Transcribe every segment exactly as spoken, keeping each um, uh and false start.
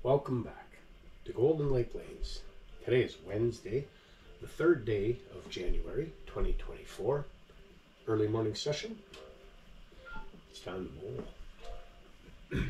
Welcome back to Golden Lake Lanes. Today is Wednesday, the third day of January twenty twenty-four. Early morning session. It's time to bowl.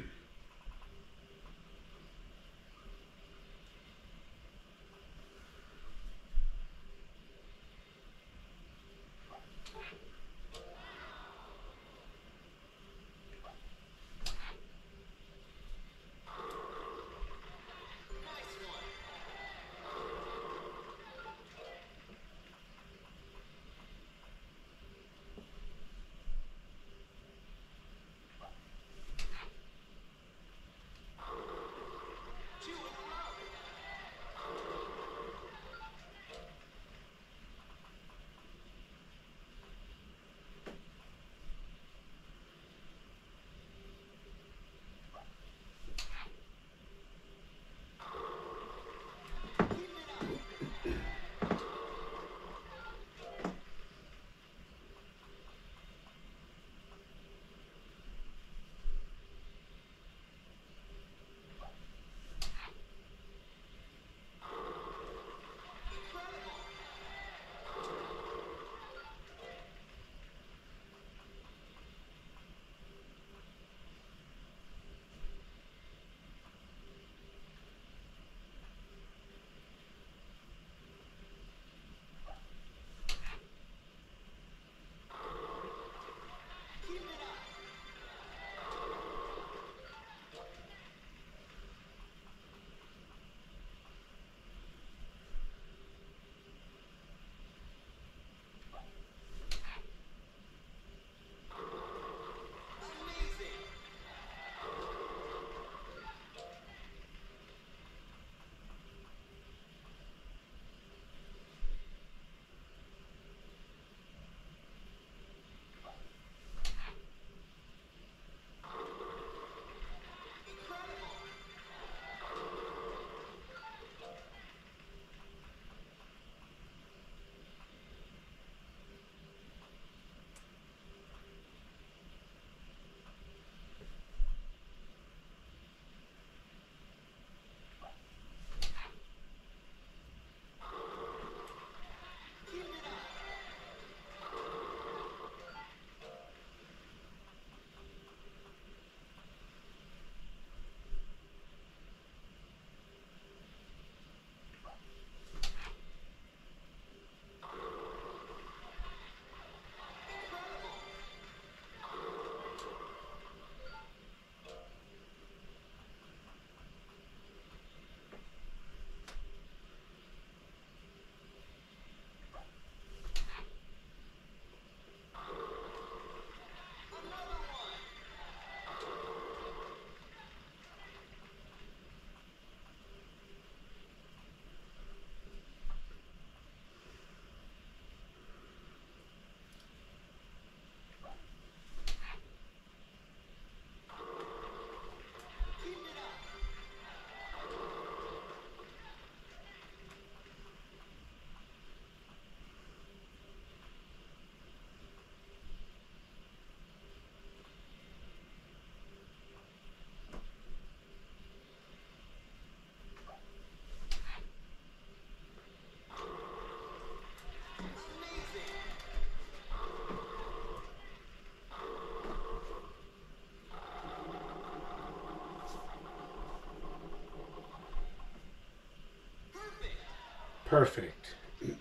Perfect.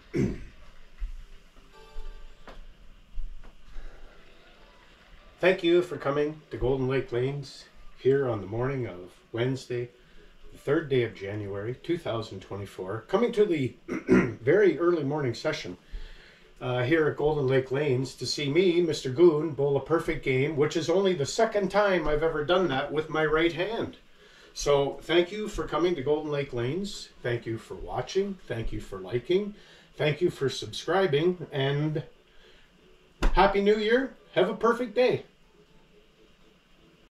Thank you for coming to Golden Lake Lanes here on the morning of Wednesday, the third day of January two thousand twenty-four. Coming to the very early morning session uh, here at Golden Lake Lanes to see me, Mister Goon, bowl a perfect game, which is only the second time I've ever done that with my right hand. So thank you for coming to Golden Lake Lanes. Thank you for watching. Thank you for liking. Thank you for subscribing. And Happy New Year. Have a perfect day.